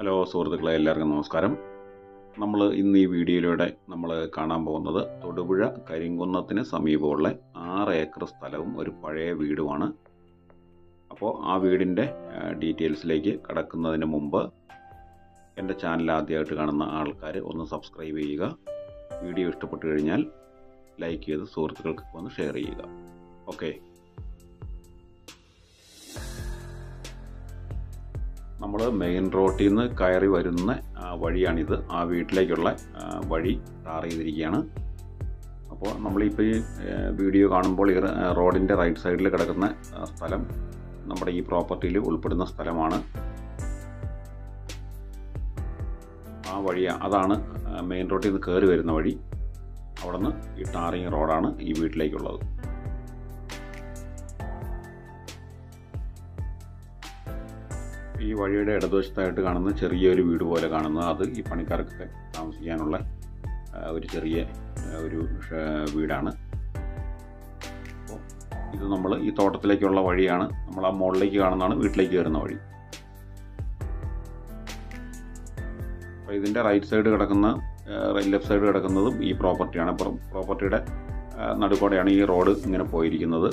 Hello സുഹൃത്തുക്കളെ, എല്ലാവർക്കും നമസ്കാരം. നമ്മൾ ഇന്ന് ഈ വീഡിയോയിലൂടെ കാണാൻ പോകുന്നത് തൊടുപുഴ കരിങ്കുന്നത്തിന് സമീപമുള്ള 6 ഏക്കർ സ്ഥലവും ഒരു പഴയ വീടുമാണ്. അപ്പോൾ ആ വീടിൻ്റെ ഡീറ്റെയിൽസിലേക്ക് കടക്കുന്നതിന് മുമ്പ് എൻ്റെ ചാനൽ ആദ്യമായിട്ട് കാണുന്ന ആൾക്കാർ ഒന്ന് സബ്സ്ക്രൈബ് ചെയ്യുക. വീഡിയോ ഇഷ്ടപ്പെട്ടു കഴിഞ്ഞാൽ ലൈക്ക് ചെയ്ത് സുഹൃത്തുക്കൾക്ക് ഒന്ന് ഷെയർ ചെയ്യുക. ഓക്കെ, നമ്മൾ മെയിൻ റോഡിൽ നിന്ന് കയറി വരുന്ന വഴിയാണിത്. ആ വീട്ടിലേക്കുള്ള വഴി ടാർ ചെയ്തിരിക്കുകയാണ്. അപ്പോൾ നമ്മളിപ്പോൾ ഈ വീഡിയോ കാണുമ്പോൾ ഈ റോഡിൻ്റെ റൈറ്റ് സൈഡിൽ കിടക്കുന്ന സ്ഥലം നമ്മുടെ ഈ പ്രോപ്പർട്ടിയിൽ ഉൾപ്പെടുന്ന സ്ഥലമാണ്. ആ വഴി അതാണ് മെയിൻ റോഡിൽ നിന്ന് കയറി വരുന്ന വഴി. അവിടെ നിന്ന് ഈ ടാറിങ് റോഡാണ് ഈ വീട്ടിലേക്കുള്ളത്. ഈ വഴിയുടെ ഇടതുവശത്തായിട്ട് കാണുന്ന ചെറിയൊരു വീട് പോലെ കാണുന്നത് അത് ഈ പണിക്കാർക്കൊക്കെ താമസിക്കാനുള്ള ഒരു ചെറിയ വീടാണ്. അപ്പോൾ ഇത് നമ്മൾ ഈ തോട്ടത്തിലേക്കുള്ള വഴിയാണ്. നമ്മൾ ആ മുകളിലേക്ക് കാണുന്നതാണ് വീട്ടിലേക്ക് കയറുന്ന വഴി. അപ്പോൾ ഇതിൻ്റെ റൈറ്റ് സൈഡ് കിടക്കുന്ന ലെഫ്റ്റ് സൈഡ് കിടക്കുന്നതും ഈ പ്രോപ്പർട്ടിയാണ്. പ്രോപ്പർട്ടിയുടെ നടുക്കോടെയാണ് ഈ റോഡ് ഇങ്ങനെ പോയിരിക്കുന്നത്.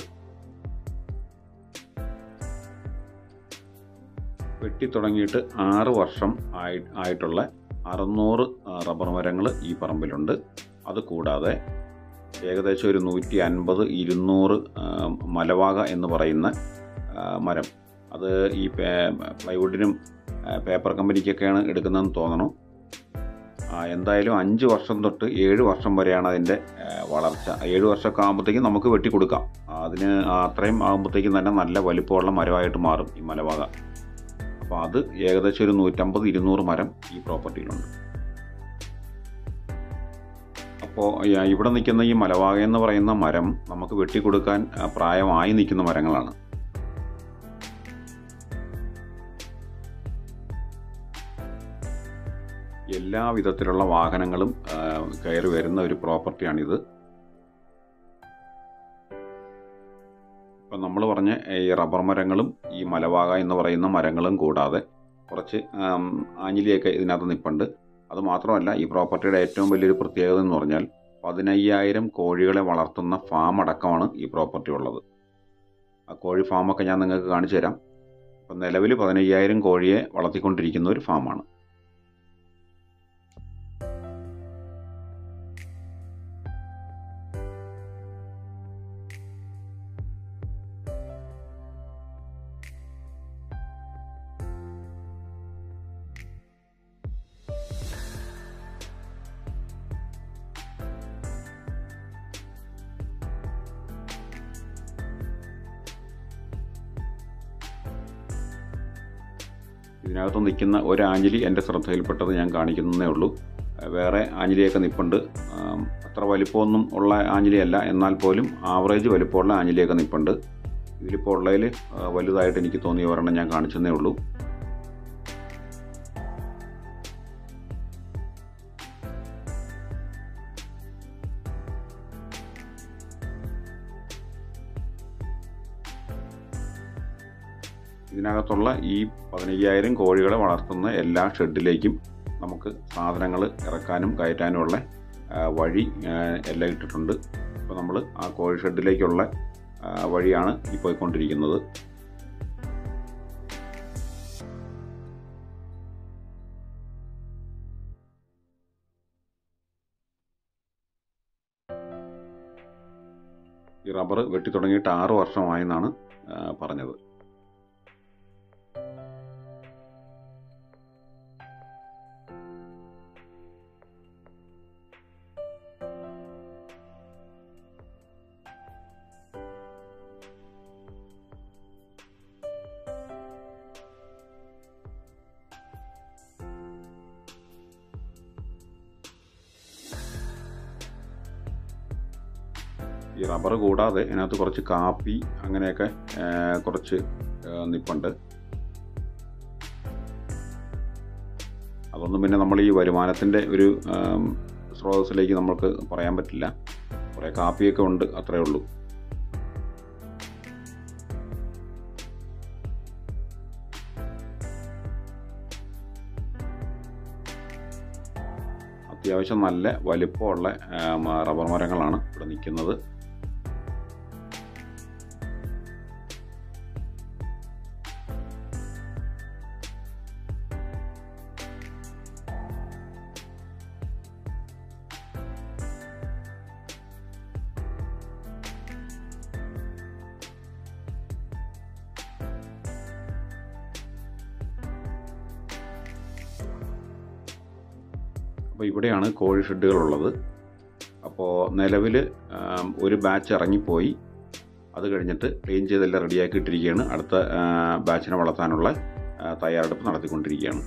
വെട്ടി തുടങ്ങിയിട്ട് 6 വർഷം ആയിട്ടുള്ള 600 റബ്ബർ മരങ്ങൾ ഈ പറമ്പിലുണ്ട്. അതുകൂടാതെ ഏകദേശം ഒരു 150-200 മലവാക എന്ന് പറയുന്ന മരം, അത് ഈ പ്ലൈവുഡിനും പേപ്പർ കമ്പനിക്കൊക്കെയാണ് എടുക്കുന്നതെന്ന് തോന്നണം. എന്തായാലും 5 വർഷം തൊട്ട് 7 വർഷം വരെയാണ് അതിൻ്റെ വളർച്ച. 7 വർഷമൊക്കെ ആകുമ്പോഴത്തേക്കും നമുക്ക് വെട്ടി കൊടുക്കാം. അതിന് അത്രയും ആകുമ്പോഴത്തേക്കും തന്നെ നല്ല വലിപ്പമുള്ള മരമായിട്ട് മാറും ഈ മലവാക. അപ്പോൾ അത് ഏകദേശം ഒരു 150-200 മരം ഈ പ്രോപ്പർട്ടിയിലുണ്ട്. അപ്പോൾ ഇവിടെ നിൽക്കുന്ന ഈ മലവാക എന്ന് പറയുന്ന മരം നമുക്ക് വെട്ടിക്കൊടുക്കാൻ പ്രായമായി നിൽക്കുന്ന മരങ്ങളാണ്. എല്ലാ വിധത്തിലുള്ള വാഹനങ്ങളും കയറി വരുന്ന ഒരു പ്രോപ്പർട്ടിയാണിത്. ഇപ്പം നമ്മൾ പറഞ്ഞ ഈ റബ്ബർ മരങ്ങളും ഈ മലവാക എന്ന് പറയുന്ന മരങ്ങളും കൂടാതെ കുറച്ച് ആഞ്ഞിലിയൊക്കെ ഇതിനകത്ത് നിൽപ്പുണ്ട്. അതുമാത്രമല്ല, ഈ പ്രോപ്പർട്ടിയുടെ ഏറ്റവും വലിയൊരു പ്രത്യേകത എന്ന് പറഞ്ഞാൽ 15,000 കോഴികളെ വളർത്തുന്ന ഫാം അടക്കമാണ് ഈ പ്രോപ്പർട്ടി ഉള്ളത്. ആ കോഴി ഫാമൊക്കെ ഞാൻ നിങ്ങൾക്ക് കാണിച്ചു തരാം. ഇപ്പം നിലവിൽ 15,000 കോഴിയെ വളർത്തിക്കൊണ്ടിരിക്കുന്ന ഒരു ഫാമാണ്. ഇതിനകത്ത് നിൽക്കുന്ന ഒരു ആഞ്ഞിലി എൻ്റെ ശ്രദ്ധയിൽപ്പെട്ടത് ഞാൻ കാണിക്കുന്നതേ ഉള്ളൂ. വേറെ ആഞ്ഞിലിയൊക്കെ നിൽപ്പുണ്ട്. അത്ര വലിപ്പമൊന്നും ഉള്ള ആഞ്ഞിലിയല്ല, എന്നാൽ പോലും ആവറേജ് വലിപ്പമുള്ള ആഞ്ഞിലിയൊക്കെ നിൽപ്പുണ്ട്. ഇതിലിപ്പോൾ ഉള്ളതിൽ വലുതായിട്ട് എനിക്ക് തോന്നിയ ഒരെണ്ണം ഞാൻ കാണിച്ചതേ ഉള്ളൂ. ഇതിനകത്തുള്ള ഈ 15,000 കോഴികളെ വളർത്തുന്ന എല്ലാ ഷെഡിലേക്കും നമുക്ക് സാധനങ്ങൾ ഇറക്കാനും കയറ്റാനുമുള്ള വഴി എല്ലാം ഇട്ടിട്ടുണ്ട്. ഇപ്പോൾ നമ്മൾ ആ കോഴി ഷെഡിലേക്കുള്ള വഴിയാണ് ഈ പോയിക്കൊണ്ടിരിക്കുന്നത്. ഈ റബ്ബർ വെട്ടി തുടങ്ങിയിട്ട് 6 വർഷമായെന്നാണ് പറഞ്ഞത്. ഈ റബ്ബർ കൂടാതെ ഇതിനകത്ത് കുറച്ച് കാപ്പി അങ്ങനെയൊക്കെ കുറച്ച് നിൽപ്പുണ്ട്. അതൊന്നും പിന്നെ നമ്മൾ ഈ വരുമാനത്തിൻ്റെ ഒരു സ്രോതസ്സിലേക്ക് നമുക്ക് പറയാൻ പറ്റില്ല. കുറേ കാപ്പിയൊക്കെ ഉണ്ട്, അത്രയേ ഉള്ളൂ. അത്യാവശ്യം നല്ല വലിപ്പമുള്ള റബ്ബർ മരങ്ങളാണ് ഇവിടെ നിൽക്കുന്നത്. അപ്പോൾ ഇവിടെയാണ് കോഴി ഷെഡുകളുള്ളത്. അപ്പോൾ നിലവിൽ ഒരു ബാച്ച് ഇറങ്ങിപ്പോയി. അത് കഴിഞ്ഞിട്ട് ക്ലീൻ ചെയ്തെല്ലാം റെഡിയാക്കി ഇട്ടിരിക്കുകയാണ്. അടുത്ത ബാച്ചിനെ വളർത്താനുള്ള തയ്യാറെടുപ്പ് നടത്തിക്കൊണ്ടിരിക്കുകയാണ്.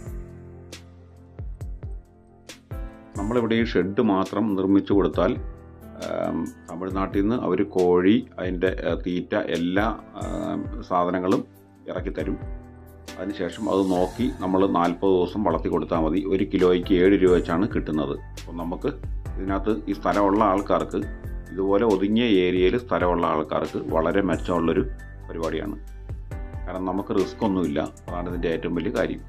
നമ്മളിവിടെ ഈ ഷെഡ് മാത്രം നിർമ്മിച്ചു കൊടുത്താൽ തമിഴ്നാട്ടിൽ നിന്ന് അവർ കോഴി, അതിൻ്റെ തീറ്റ, എല്ലാ സാധനങ്ങളും ഇറക്കിത്തരും. അതിനുശേഷം അത് നോക്കി നമ്മൾ 40 ദിവസം വളർത്തി കൊടുത്താൽ മതി. 1 കിലോയ്ക്ക് 7 രൂപ വെച്ചാണ് കിട്ടുന്നത്. അപ്പോൾ നമുക്ക് ഇതിനകത്ത് ഈ സ്ഥലമുള്ള ആൾക്കാർക്ക്, ഇതുപോലെ ഒതുങ്ങിയ ഏരിയയിൽ സ്ഥലമുള്ള ആൾക്കാർക്ക് വളരെ മെച്ചമുള്ളൊരു പരിപാടിയാണ്. കാരണം നമുക്ക് റിസ്ക് ഒന്നുമില്ല. അതാണ് ഇതിൻ്റെ ഏറ്റവും വലിയ കാര്യം.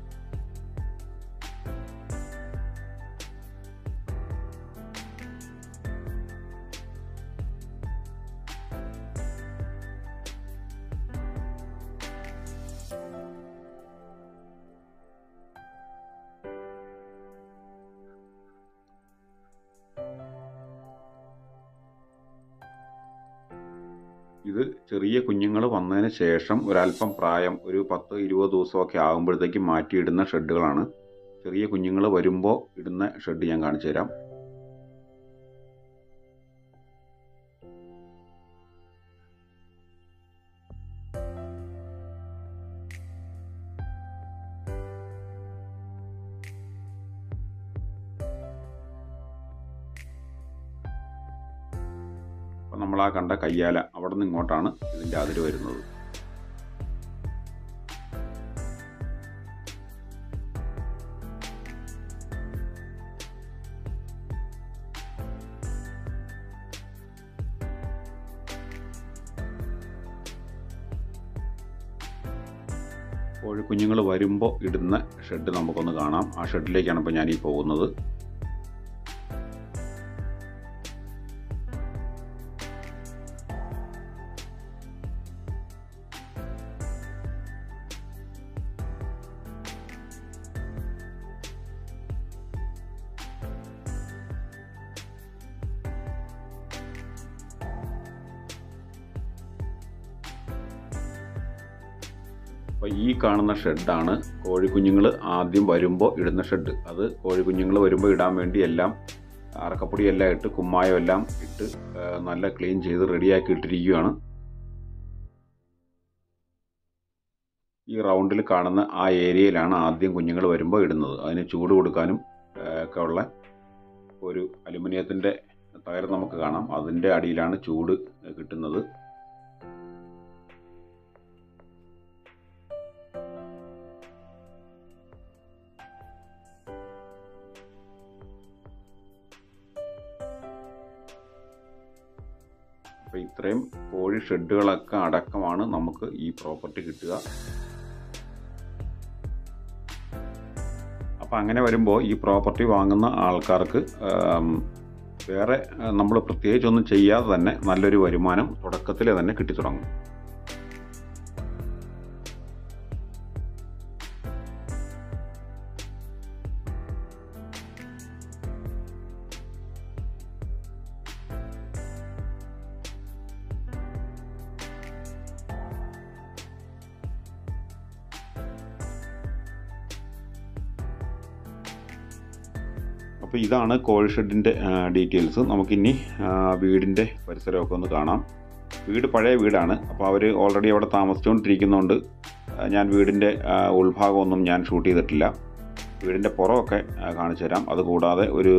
ഇത് ചെറിയ കുഞ്ഞുങ്ങൾ വന്നതിന് ശേഷം ഒരല്പം പ്രായം, ഒരു 10-20 ദിവസമൊക്കെ ആകുമ്പോഴത്തേക്ക് മാറ്റിയിടുന്ന ഷെഡുകളാണ്. ചെറിയ കുഞ്ഞുങ്ങൾ വരുമ്പോൾ ഇടുന്ന ഷെഡ് ഞാൻ കാണിച്ചു തരാം. അപ്പോൾ നമ്മളാ കണ്ട കയ്യാല, അവിടെ നിന്ന് ഇങ്ങോട്ടാണ് ഇതിൻ്റെ അതിര് വരുന്നത്. കോഴിക്കുഞ്ഞുങ്ങൾ വരുമ്പോൾ ഇടുന്ന ഷെഡ് നമുക്കൊന്ന് കാണാം. ആ ഷെഡിലേക്കാണ് ഇപ്പോൾ ഞാനീ പോകുന്നത്. അപ്പോൾ ഈ കാണുന്ന ഷെഡാണ് കോഴിക്കുഞ്ഞുങ്ങൾ ആദ്യം വരുമ്പോൾ ഇടുന്ന ഷെഡ്. അത് കോഴിക്കുഞ്ഞുങ്ങൾ വരുമ്പോൾ ഇടാൻ വേണ്ടി എല്ലാം അറക്കപ്പൊടിയെല്ലാം ഇട്ട്, കുമ്മായം എല്ലാം ഇട്ട് നല്ല ക്ലീൻ ചെയ്ത് റെഡിയാക്കി ഇട്ടിരിക്കുകയാണ്. ഈ റൗണ്ടിൽ കാണുന്ന ആ ഏരിയയിലാണ് ആദ്യം കുഞ്ഞുങ്ങൾ വരുമ്പോൾ ഇടുന്നത്. അതിന് ചൂട് കൊടുക്കാനും ഒക്കെ ഉള്ള ഒരു അലുമിനിയത്തിൻ്റെ ടയർ നമുക്ക് കാണാം. അതിൻ്റെ അടിയിലാണ് ചൂട് കിട്ടുന്നത്. അപ്പോൾ ഇത്രയും കോഴി ഷെഡുകളൊക്കെ അടക്കമാണ് നമുക്ക് ഈ പ്രോപ്പർട്ടി കിട്ടുക. അപ്പോൾ അങ്ങനെ വരുമ്പോൾ ഈ പ്രോപ്പർട്ടി വാങ്ങുന്ന ആൾക്കാർക്ക് വേറെ നമ്മൾ പ്രത്യേകിച്ചൊന്നും ചെയ്യാതെ തന്നെ നല്ലൊരു വരുമാനം തുടക്കത്തിൽ തന്നെ കിട്ടിത്തുടങ്ങും. അപ്പോൾ ഇതാണ് കോഴി ഷെഡിൻ്റെ ഡീറ്റെയിൽസ്. നമുക്കിനി വീടിൻ്റെ പരിസരമൊക്കെ ഒന്ന് കാണാം. വീട് പഴയ വീടാണ്. അപ്പോൾ അവർ ഓൾറെഡി അവിടെ താമസിച്ചുകൊണ്ടിരിക്കുന്നതുകൊണ്ട് ഞാൻ വീടിൻ്റെ ഉൾഭാഗമൊന്നും ഞാൻ ഷൂട്ട് ചെയ്തിട്ടില്ല. വീടിൻ്റെ പുറമൊക്കെ കാണിച്ചു തരാം. അതുകൂടാതെ ഒരു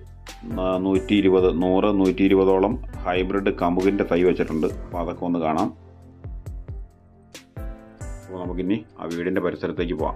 120-120ഓളം ഹൈബ്രിഡ് കമുകിൻ്റെ തൈ വെച്ചിട്ടുണ്ട്. അപ്പോൾ അതൊക്കെ ഒന്ന് കാണാം. അപ്പോൾ നമുക്കിനി ആ വീടിൻ്റെ പരിസരത്തേക്ക് പോവാം.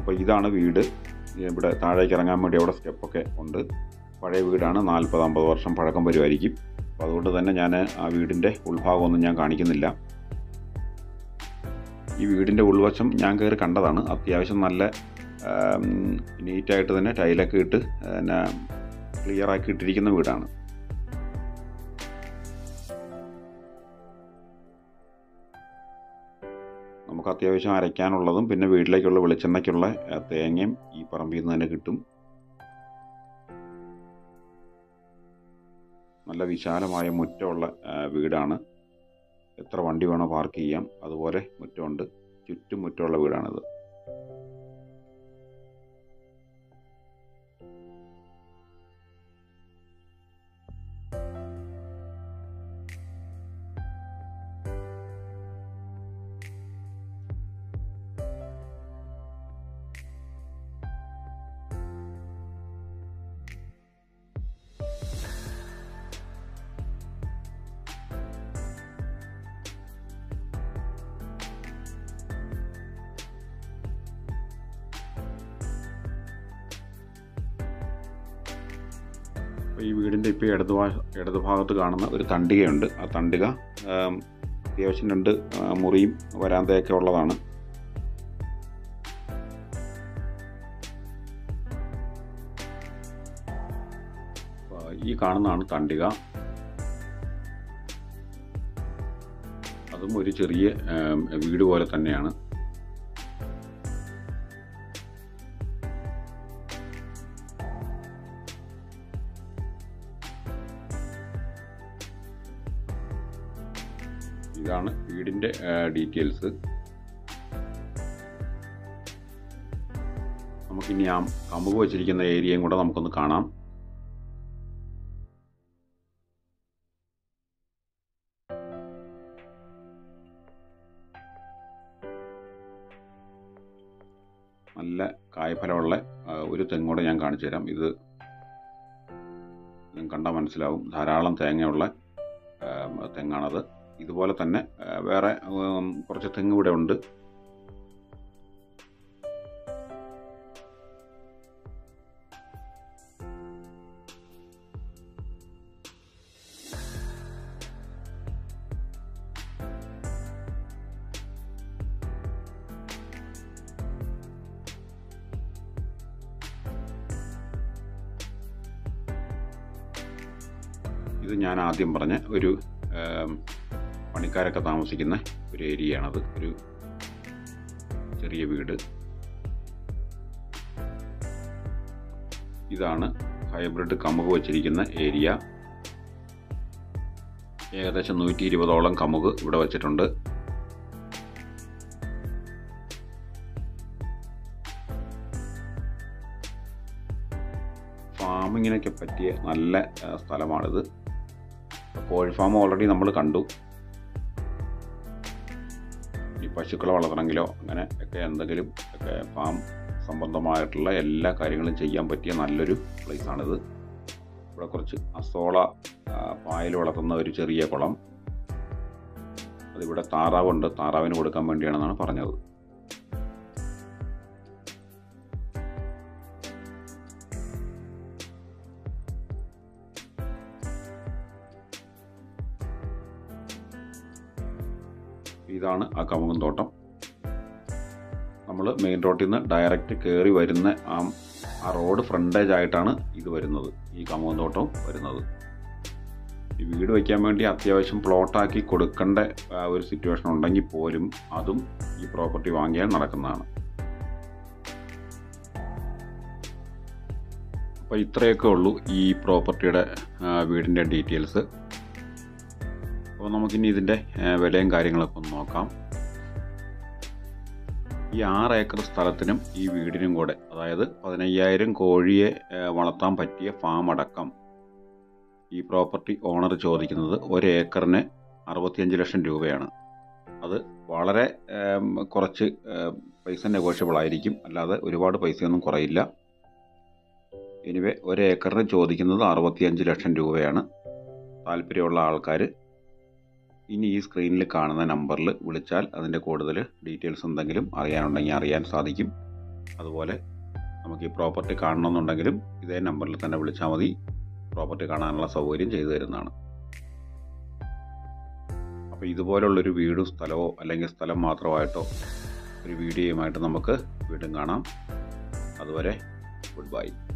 അപ്പോൾ ഇതാണ് വീട്. ഇവിടെ താഴേക്ക് ഇറങ്ങാൻ വേണ്ടി അവിടെ സ്റ്റെപ്പൊക്കെ ഉണ്ട്. പഴയ വീടാണ്, 40-50 വർഷം പഴക്കം വരുമായിരിക്കും. അപ്പോൾ അതുകൊണ്ട് തന്നെ ഞാൻ ആ വീടിൻ്റെ ഉൾഭാഗമൊന്നും ഞാൻ കാണിക്കുന്നില്ല. ഈ വീടിൻ്റെ ഉൾവശം ഞാൻ കയറി കണ്ടതാണ്. അത്യാവശ്യം നല്ല നീറ്റായിട്ട് തന്നെ ടൈലൊക്കെ ഇട്ട് പിന്നെ ക്ലിയറാക്കി ഇട്ടിരിക്കുന്ന വീടാണ്. നമുക്ക് അത്യാവശ്യം അരയ്ക്കാനുള്ളതും പിന്നെ വീട്ടിലേക്കുള്ള വെളിച്ചെണ്ണയ്ക്കുള്ള തേങ്ങയും ഈ പറമ്പിൽ നിന്ന് തന്നെ കിട്ടും. നല്ല വിശാലമായ മുറ്റമുള്ള വീടാണ്. എത്ര വണ്ടി വേണോ പാർക്ക് ചെയ്യാം, അതുപോലെ മുറ്റമുണ്ട്. ചുറ്റും മുറ്റമുള്ള വീടാണിത്. ഈ വീടിൻ്റെ ഇപ്പോൾ ഇടതുഭാഗത്ത് കാണുന്ന ഒരു തണ്ടികയുണ്ട്. ആ തണ്ടിക അത്യാവശ്യം 2 മുറിയും വരാന്തയൊക്കെ ഉള്ളതാണ്. ഈ കാണുന്നതാണ് തണ്ടിക. അതും ഒരു ചെറിയ വീട് പോലെ തന്നെയാണ്. ഇതാണ് വീടിൻ്റെ ഡീറ്റെയിൽസ്. നമുക്കിനി ആ കമുക് വച്ചിരിക്കുന്ന ഏരിയയും കൂടെ നമുക്കൊന്ന് കാണാം. നല്ല കായ്ഫലമുള്ള ഒരു തെങ്ങൂടെ ഞാൻ കാണിച്ചു തരാം. ഇത് നിങ്ങൾക്ക് കണ്ടാൽ മനസ്സിലാവും. ധാരാളം തേങ്ങയുള്ള തെങ്ങാണത്. ഇതുപോലെ തന്നെ വേറെ കുറച്ച് തെങ്ങ് ഇവിടെ ഉണ്ട്. ഇത് ഞാൻ ആദ്യം പറഞ്ഞ ഒരു പണിക്കാരൊക്കെ താമസിക്കുന്ന ഒരു ഏരിയയാണത്. ഒരു ചെറിയ വീട്. ഇതാണ് ഹൈബ്രിഡ് കമുക് വച്ചിരിക്കുന്ന ഏരിയ. ഏകദേശം 120ഓളം കമുക് ഇവിടെ വച്ചിട്ടുണ്ട്. ഫാമിങ്ങിനൊക്കെ പറ്റിയ നല്ല സ്ഥലമാണിത്. കോഴി ഫാം ഓൾറെഡി നമ്മൾ കണ്ടു. ഈ പശുക്കളെ വളർത്തണമെങ്കിലോ അങ്ങനെ ഒക്കെ എന്തെങ്കിലും ഒക്കെ ഫാം സംബന്ധമായിട്ടുള്ള എല്ലാ കാര്യങ്ങളും ചെയ്യാൻ പറ്റിയ നല്ലൊരു പ്ലേസാണിത്. ഇവിടെ കുറച്ച് അസോള പായൽ വളർത്തുന്ന ഒരു ചെറിയ കുളം. അതിവിടെ താറാവുണ്ട്. താറാവിന് കൊടുക്കാൻ വേണ്ടിയാണെന്നാണ് പറഞ്ഞത്. ഇതാണ് ആ കമുകും തോട്ടം. നമ്മൾ മെയിൻ റോഡിൽ നിന്ന് ഡയറക്റ്റ് കയറി വരുന്ന ആ റോഡ് ഫ്രണ്ടേജ് ആയിട്ടാണ് ഇത് വരുന്നത്, ഈ കമുകും തോട്ടം വരുന്നത്. ഈ വീട് വയ്ക്കാൻ വേണ്ടി അത്യാവശ്യം പ്ലോട്ടാക്കി കൊടുക്കേണ്ട ഒരു സിറ്റുവേഷൻ ഉണ്ടെങ്കിൽ പോലും അതും ഈ പ്രോപ്പർട്ടി വാങ്ങിയാൽ നടക്കുന്നതാണ്. അപ്പോൾ ഇത്രയൊക്കെ ഉള്ളൂ ഈ പ്രോപ്പർട്ടിയുടെ വീടിൻ്റെ ഡീറ്റെയിൽസ്. അപ്പോൾ നമുക്കിനി ഇതിൻ്റെ വിലയും കാര്യങ്ങളൊക്കെ ഒന്ന് നോക്കാം. ഈ 6 ഏക്കർ സ്ഥലത്തിനും ഈ വീടിനും കൂടെ, അതായത് 15,000 കോഴിയെ വളർത്താൻ പറ്റിയ ഫാം അടക്കം ഈ പ്രോപ്പർട്ടി ഓണർ ചോദിക്കുന്നത് 1 ഏക്കറിന് 65 ലക്ഷം രൂപയാണ്. അത് വളരെ കുറച്ച് പൈസ നെഗോഷ്യബിൾ ആയിരിക്കും, അല്ലാതെ ഒരുപാട് പൈസയൊന്നും കുറയില്ല. എനിവേ 1 ഏക്കറിന് ചോദിക്കുന്നത് 65 ലക്ഷം രൂപയാണ്. താല്പര്യമുള്ള ആൾക്കാർ ഇനി ഈ സ്ക്രീനിൽ കാണുന്ന നമ്പറിൽ വിളിച്ചാൽ അതിൻ്റെ കൂടുതൽ ഡീറ്റെയിൽസ് എന്തെങ്കിലും അറിയാനുണ്ടെങ്കിൽ അറിയാൻ സാധിക്കും. അതുപോലെ നമുക്ക് ഈ പ്രോപ്പർട്ടി കാണണമെന്നുണ്ടെങ്കിലും ഇതേ നമ്പറിൽ തന്നെ വിളിച്ചാൽ മതി. പ്രോപ്പർട്ടി കാണാനുള്ള സൗകര്യം ചെയ്തു തരുന്നതാണ്. അപ്പോൾ ഇതുപോലുള്ളൊരു വീടും സ്ഥലമോ അല്ലെങ്കിൽ സ്ഥലം മാത്രമായിട്ടോ ഒരു വീഡിയോയുമായിട്ട് നമുക്ക് വീണ്ടും കാണാം. അതുവരെ ഗുഡ് ബൈ.